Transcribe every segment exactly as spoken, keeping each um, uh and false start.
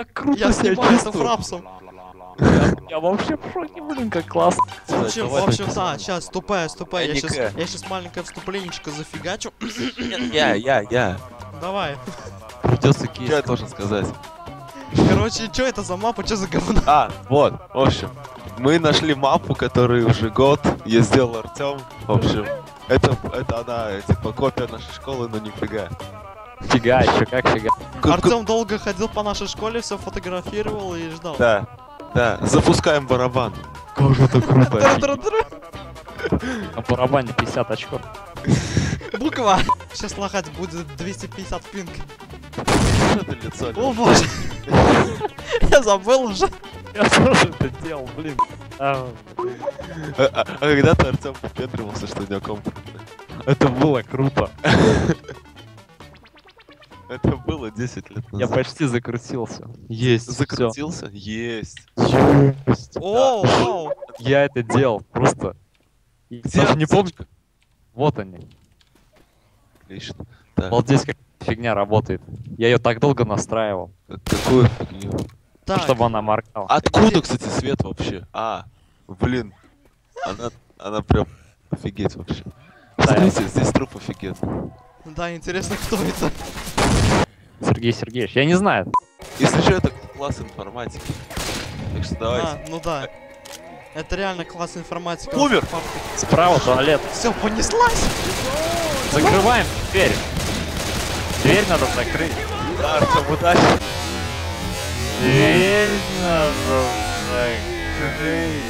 так круто Я себя снимаю это чувствую. фрапсом. Я, я вообще в шоке, блин, как классно. В общем, в Давай, общем, давай. да, сейчас, ступай, ступай. Я Я сейчас, Ника. я сейчас маленькое вступленечко зафигачу. Я, я, я. Давай. Придется кейс я тоже сказать. Короче, что это за мапа, что за говно? А, вот, в общем, мы нашли мапу, которую уже год я сделал Артем. В общем, это, это она, типа, копия нашей школы, но нифига. Фига, еще как фига. Артем долго ходил по нашей школе, все фотографировал и ждал. Да, да, запускаем барабан. Как же это круто. Тра-тра-тра. На барабане пятьдесят очков. Буква. Сейчас лагать будет двести пятьдесят пинг. Что ты лицо? О боже. Я забыл уже. Я тоже это делал, блин. А, А, а- а когда-то Артем попетривался, что у него комп. это было круто. Это было десять лет Я назад. почти закрутился. Есть. всё. Закрутился? Есть. Есть. О, вау. Я это делал просто. И Где даже не помню. аптечка? Вот они. Отлично. Так, Обалдеть, как фигня работает. Я ее так долго настраивал, как- какую фигню? Так, чтобы она моргала. Откуда, кстати, свет вообще? А, блин. Она, она прям офигеть вообще. Да, Смотрите, здесь труп офигеть. да, интересно, кто это? Сергей Сергеевич, я не знаю. Если что, это класс информатики. Так что давайте. А, ну да. Это реально класс информатика. Умер! Справа туалет. Все, понеслась. Закрываем дверь. Дверь надо закрыть. Да, Артем, удачи. Дверь надо закрыть.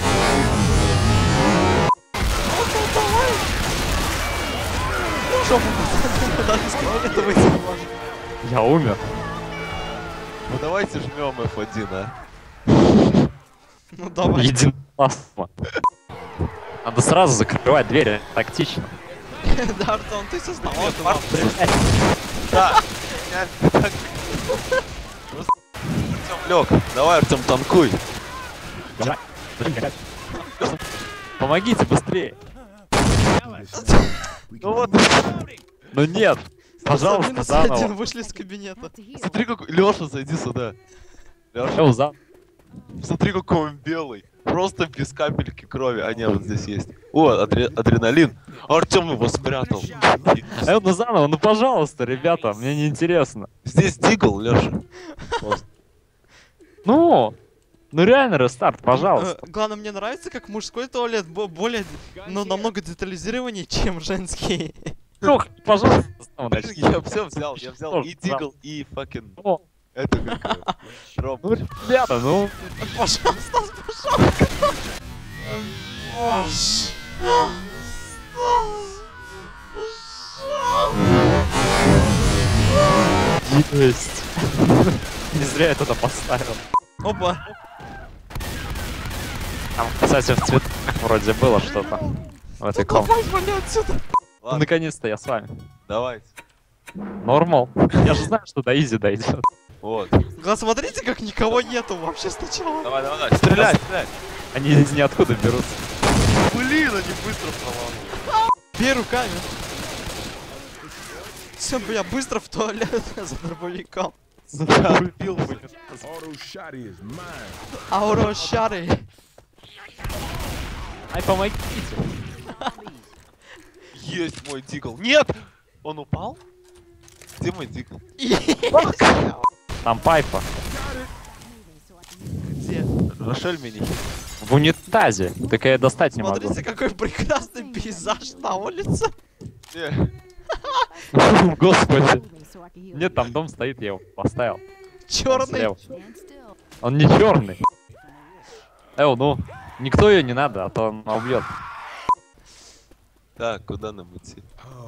Что, даже сказать, это выйти не может. Я умер. Ну давайте жмем эф один, а. Ну давай. Единогласно. Надо сразу закрывать дверь, тактично. Да, Артем, ты создал Вот, эту Марк, мапу. Да. Я так- Просто Артем лег. Давай, Артем, танкуй. Давай. Помогите быстрее. Ну вот, Ну нет. Пожалуйста, Минус один, заново. вышли из кабинета. смотри, какой... Леша, зайди сюда. Леша, Всё, за- смотри, какой он белый. Просто без капельки крови. А нет, вот здесь есть. О, адре- адреналин. Артем его спрятал. Э, ну заново, ну пожалуйста, ребята, мне не интересно. Здесь дигл, Леша. Ну, ну реально рестарт, пожалуйста. Э, Главное, мне нравится, как мужской туалет бо- более, ну, намного детализированнее, чем женский. Лёх, пожалуйста, снова начни. Я все взял, я взял и Что ж, дигл, и факин. О, Это как ну, робот. ребята, ну, Пожалуйста, пожалуйста. есть. Не зря я туда поставил. Опа. Там, кстати, в цветах вроде было что-то в этой комнате. Давай, вали отсюда. Ну, Ладно, наконец-то я с вами. давайте. Нормал. Я же знаю, что до изи дойдет. Вот. Глаз, смотрите, как никого нету вообще сначала. Давай, давай, давай. Стреляй, стреляй. Они из ниоткуда берутся. Блин, они быстро проламывают. Бей руками. Все, я быстро в туалет за дробовиком. Я убил, блин. Ауро шары. Ай, помогите. Есть мой дигл. Нет! Он упал? Где мой дигл? Там пайпа. Где? Рошель меня. В унитазе. Так я достать не могу. Смотрите, какой прекрасный пейзаж на улице. Не. Господи. Нет, там дом стоит, я его поставил. Он Черный. слева. Он не черный. Эл, ну, никто ее не надо, а то она убьет. Так, куда нам идти?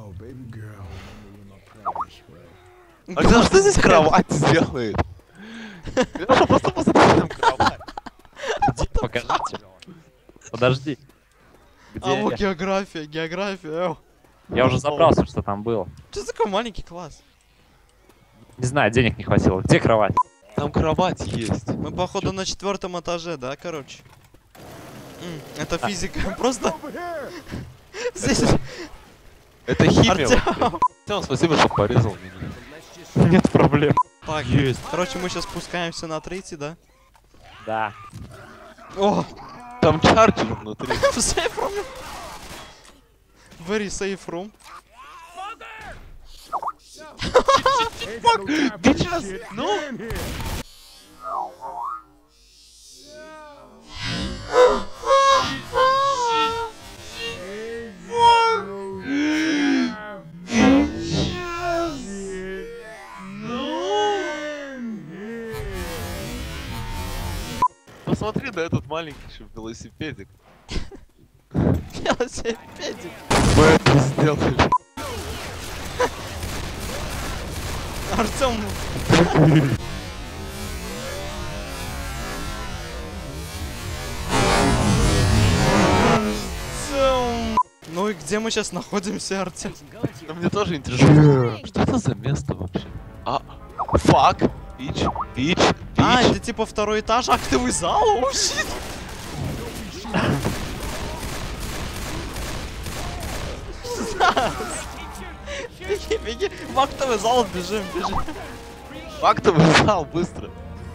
А Глаз, что здесь кровать сделает? Леша, просто посмотри на кровать. Где, покажите. Подожди. А вот Где я? география, география. Я уже забрался, что там было. Что за такой маленький класс? Не знаю, денег не хватило. Где кровать? Там кровать есть. Мы походу на четвертом этаже, да, короче? М, Это физика. Просто здесь Это химия. Артём. Артем, спасибо, что порезал меня. Нет проблем. Так, Есть. короче, мы сейчас спускаемся на третий, да? Да. О! Там чарджер внутри. В safe room. Very safe room. Bitches, ну? Посмотри на этот маленький еще велосипедик. Велосипедик. Мы это сделали. Артем. Артем. Ну и где мы сейчас находимся, Артем? Но мне тоже интересно. Что это за место вообще? А, фак, бич, бич, А, бич. это типа второй этаж, актовый зал? О, щит! Беги, беги, в актовый зал бежим, бежим. Фактовый зал, быстро.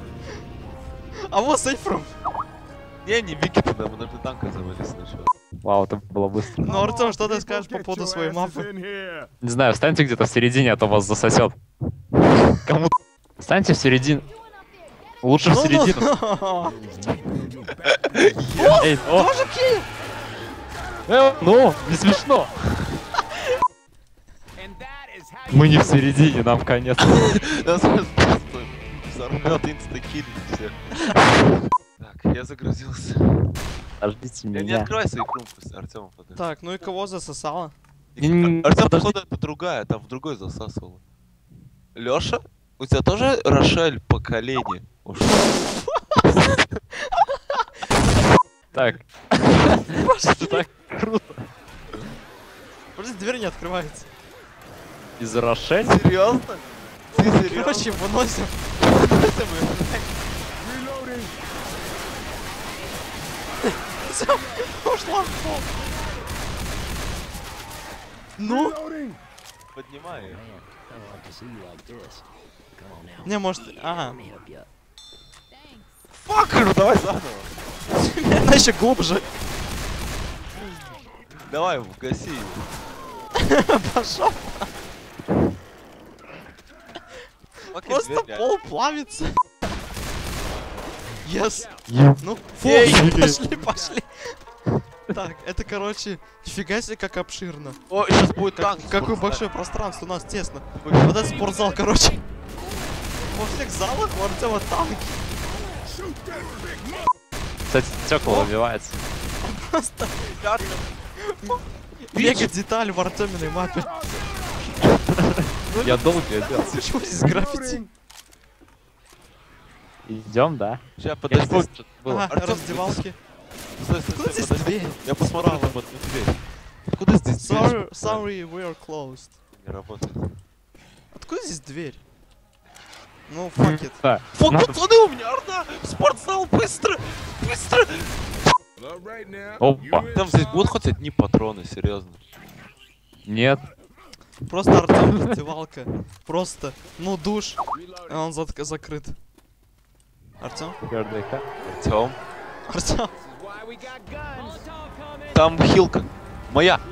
А вот сейфрум. Не, не беги туда, мы должны танка завалить сначала. Вау, это было быстро. Ну, Артем, что ты скажешь по поводу своей мапы? Не знаю, встаньте где-то в середине, а то вас засосет. Кому? Встаньте в середину. Лучше в Ну, середину. ну, Эй, о, тоже килл! э, ну, не смешно. Мы не в середине, нам конец. Нас просто взорвет инстакиль всех. Так, я загрузился. Подождите Я не меня. открывай свои крумпы, Артем, подожди. Так, ну и кого засосало? М, Артем, подожди. походу, это другая, там в другой засасывала. Лёша, у тебя тоже Рошель поколение? Уж. Так. Это так круто. Подожди, дверь не открывается. Из Рошель? Серьезно? Ты серьезно? Короче, выносим. Всё, ушла в пол. Ну? Поднимай её. Не, может... Ага. Факер, давай заново. Она еще глубже. Давай, гаси его. Пошел. Факер, Просто дверь, пол плавится. Yes. Ю. Ну, фу, Ей. пошли, пошли. Так, это, короче, нифига себе, как обширно. О, сейчас будет Как- танк. какое большое пространство, у нас тесно. Вот это спортзал, короче. Во всех залах у Артема танки. Кстати, стекла выбивается. Просто мега деталь в Артеминой мапе. Я долго делал. Почему здесь граффити? Идем, да? Сейчас, Я не подожди. помню, что это было. Ага, Артём, раздевалки. Стой, стой, Откуда стой, здесь подожди. дверь? Я посмотрю там одну дверь. Откуда здесь дверь? Sorry, sorry, we're closed. Не работает. Откуда здесь дверь? Ну, fuck it. Да. Фу, Надо- пацаны, у меня орда! Спортзал, быстро! Быстро! Опа. Там здесь будут хоть одни патроны, серьезно. Нет. Просто Артем раздевалка. Просто. Ну, душ. А он зат- закрыт. Артем? ГРДК. Артем. Артем? Там хилка. Моя.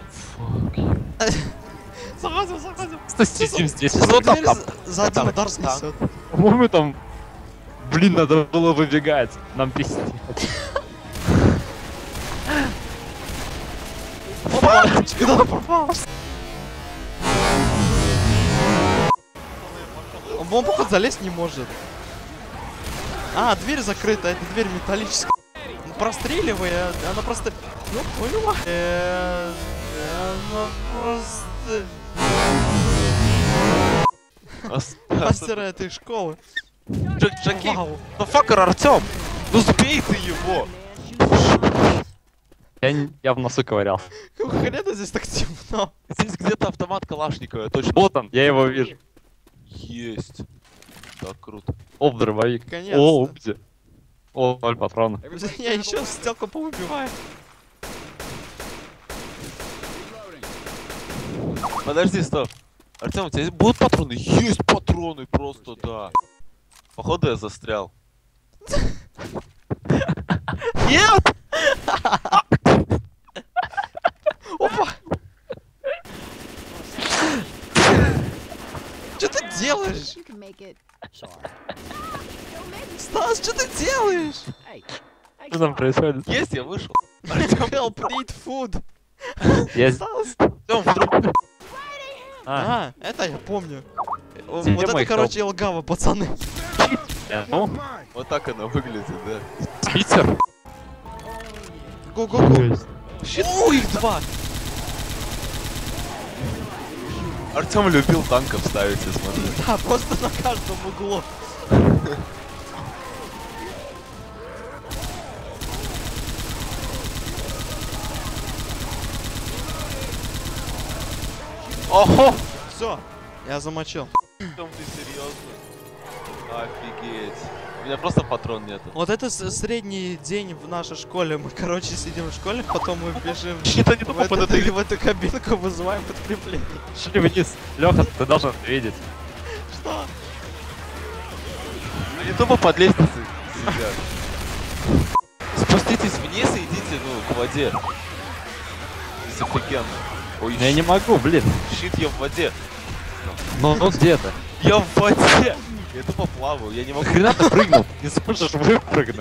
Заходим, заходим. Что сидим здесь? За Ну, там, дверь там, за- за один там, удар там. снесет. По-моему, там... Блин, надо было выбегать. Нам пиздец. Куда он пропал? Он, он, походу, залезть не может. А, дверь закрыта, эта дверь металлическая. Ну, простреливай, а- она просто... Ну, поняла. Э, Она просто... Ас- Мастера этой школы. Джек- Джеки. Вау. Ну факер, Артем! Ну сбей ты его! Я, не- я в носу ковырял. Какого хрена здесь так темно? Здесь где-то автомат Калашникова, я точно. Вот он, я его вижу. Есть. Так круто. О, дробовик. Наконец-то. О, упзи. О, ноль патронов. Я еще стекла повыбиваю. Подожди, стоп. Артем, у тебя будут патроны? Есть патроны, просто да. Походу я застрял. Нет! Опа! Что ты делаешь? You can make it. Стас, что ты делаешь? Что там происходит? Есть, я вышел. Help, need food. Я... Стас. Артем, вдруг... А, А, это я помню. Вот Где это, мой короче, Елгава, пацаны. э, ну, Вот так она выглядит, да. Питер. Го-го-го. О, их два. Артем любил танков ставить, я смотрю. Да, просто на каждом углу. Ого! Все, я замочил. Артем, ты серьезно? Офигеть. У меня просто патрон нету. Вот это с- средний день в нашей школе. Мы, короче, сидим в школе, потом мы бежим Щита не в, тупо под эту, этой... в эту кабинку, вызываем подкрепление. Шли вниз. Леха, ты должен видеть. Что? Они тупо под лестницей сидят. Спуститесь вниз и идите, ну, к воде. Здесь офигенно. Ой, Я не могу, блин. щит, я в воде. Ну, ну где-то. Я в воде! Я тупо плаваю, я не могу... Хрена ты прыгнул. Не сможешь выпрыгнуть.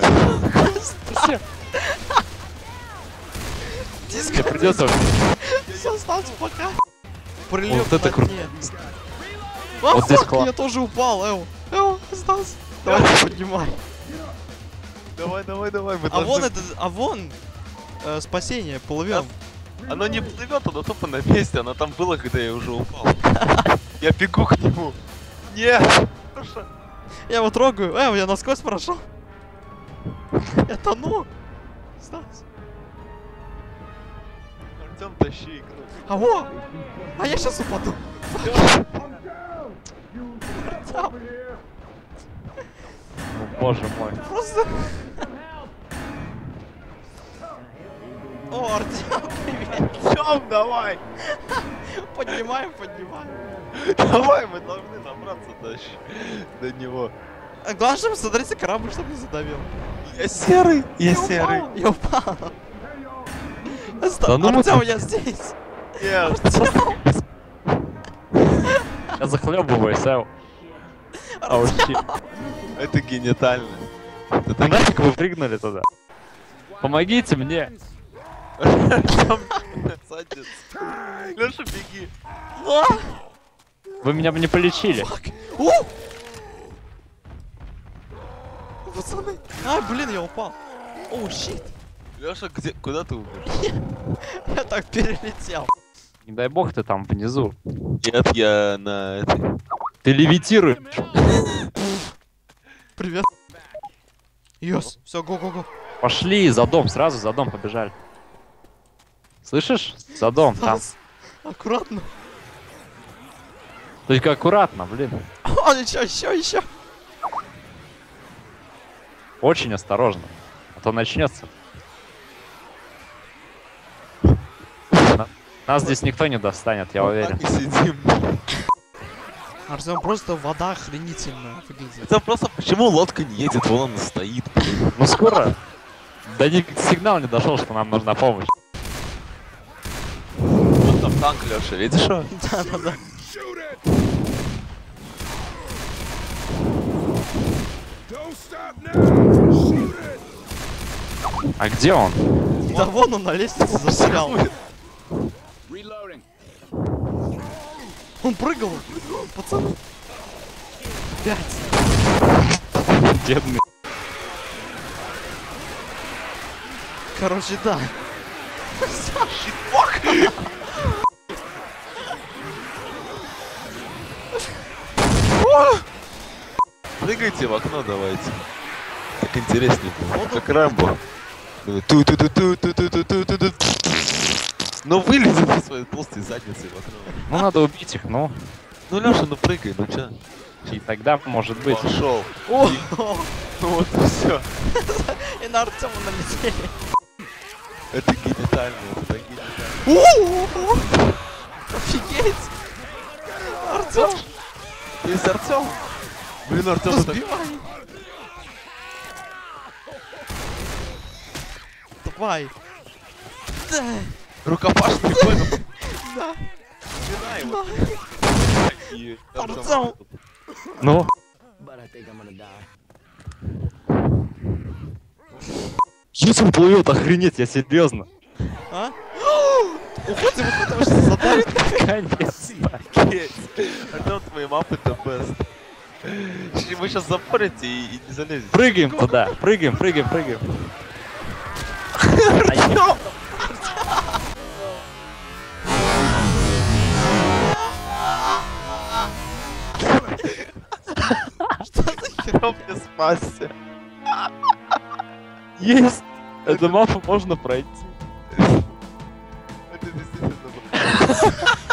Тебе придется... Все, Стас, пока. Прилет Вот это на круто. дне. А, Вот здесь фак, класс. я тоже упал, Эу. Эу, Стас. Давай, поднимай. Давай, давай, давай, мы А вон должны- это, а вон э, спасение, плывем. Оно не плывет, оно тупо на месте, оно там было, когда я уже упал. Я бегу к нему. Нет! Я его трогаю. Эу, я насквозь прошел. Я тону. Стас. Артем, тащи игру. А во! А я сейчас упаду. Артём, О, боже мой. просто... О, Артем, привет. Артем, давай! Поднимаем, поднимаем. Давай, мы должны добраться до, щ- до него. А главное, чтобы, смотрите, корабль, чтобы не задавил. Я серый! Я Я серый! упал, я упал. Да ну мы Артем, тут- я здесь. Нет! Я захлебываюсь, Эу. А уж щи. Это генитально. Это Ну нафиг вы прыгнули туда? Помогите мне. Артем садится. Леша, беги. А! Вы меня бы не полечили. О! Пацаны. А, блин, я упал. О, щит. Леша, где? Куда ты умер? Я так перелетел. Не дай бог ты там внизу. Нет, я на этой. Ты левитируешь. Привет. Йос. Все, го-го-го. Пошли за дом, сразу за дом побежали. Слышишь? За дом, там. Стас, аккуратно. Только аккуратно, блин. О, еще, еще, еще. Очень осторожно. А то начнется. На- Нас здесь никто не достанет, я уверен. Так и сидим. Артем, просто вода охренительная выглядит. Это просто почему лодка не едет? Вон она стоит, блин. Ну скоро. Да ни сигнал не дошел, что нам нужна помощь. Вот там танк, Леша, видишь его? Да, да, да. А где он? Да вон он на лестнице застрял. Он прыгал. Пацаны. Пять. Бедный. Короче, да. Прыгайте в окно, давайте. Так интереснее будет. Вот Как Рэмбо. ту ту ту ту ту ту ту ту ту ту Ну вылези со своей толстой задницей в окно. Ну надо убить их, ну. Ну Леша, ну прыгай, ну чё? И тогда может быть. Пошел. О, Ну вот и все. и на Артема налетели. Это генитально, это генитально. О, офигеть. Артем? Ты есть Артем? Блин, Артем, Ну, так... сбивай. Давай. Да. Рукопашный бой, ну, Да. спина его. И Артем. Артем. Ну, есть он плывет, охренеть, я серьезно. А? Уходим, уходим, что задавит. Конец. Артем, твои мапы это best. Вы сейчас запорите и, и не залезете. Прыгаем туда, прыгаем, прыгаем, прыгаем. Артем! Что за хер? Артем не спасся. Есть! Эту мапу можно пройти. Это действительно было.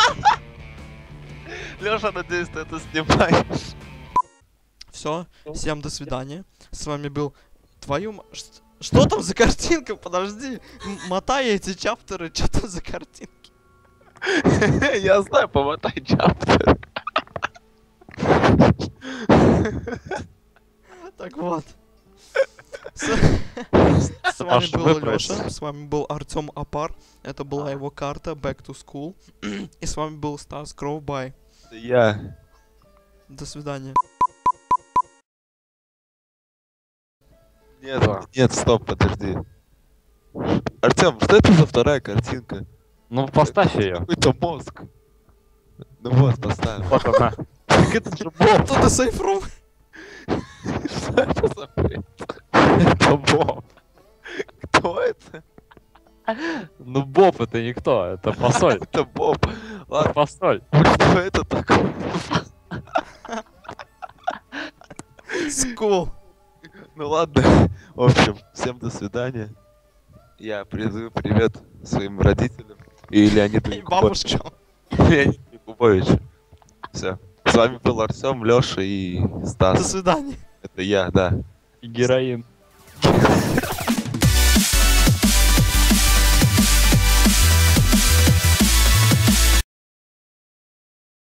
Лёша, надеюсь, ты это снимаешь. Все, всем до свидания. С вами был твою... м- ш- Что там за картинка? Подожди. М- Мотай эти чаптеры, что там за картинки? Я знаю, помотай чаптер. Так вот. С с вами Маша, был выбрось. Лёша, с вами был Артем Апар. Это была его карта Back to School. И с вами был Стас Кровбай. Я. До свидания. Нет, нет, стоп, подожди. Артем, что это за вторая картинка? Ну, поставь ее. Какой-то мозг. Ну вот, поставь. Вот она. Так это же Боб. Тут и сейфрум. Что это за бред? Это Боб. Кто это? Ну, Боб это никто, это посоль. Это Боб. Это Ладно, посоль. что это такое? Скул. Ну ладно. В общем, всем до свидания. Я передаю привет своим родителям и Леониду И Якубовичу. бабушка. Леониду Якубовичу. Все. С вами был Артем, Лёша и До Стас. свидания. Это я, да. И героин.